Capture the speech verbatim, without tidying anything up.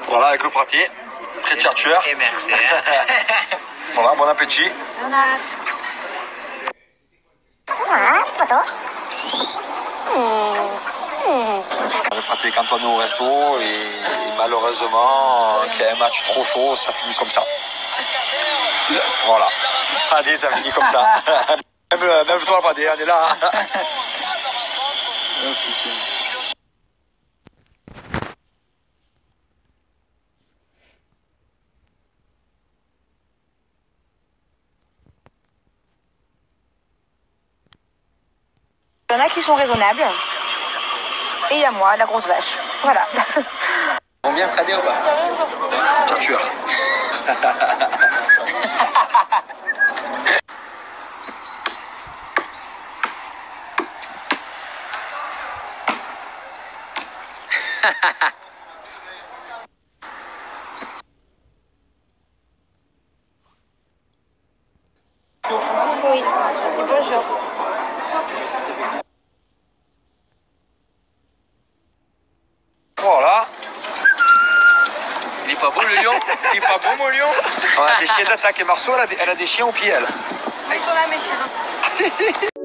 Voilà, avec le fraté, près de Chartueur. Et merci. Voilà, bon appétit. Voilà, photo. Le fraté quand on est au resto et malheureusement, qu'il y a un match trop chaud, ça finit comme ça. Voilà. Allez, ça finit comme ça. Même, même toi, Fadé, on est là. Il y en a qui sont raisonnables. Et il y a moi, la grosse vache. Voilà. Combien Fradé ou pas? Chartueur. Oui, bonjour. Voilà. Il est pas beau le lion? Il est pas beau mon lion? On a des chiens d'attaque et Marceau, elle a des, elle a des chiens au pied, elle. Ils sont là, mes chiens.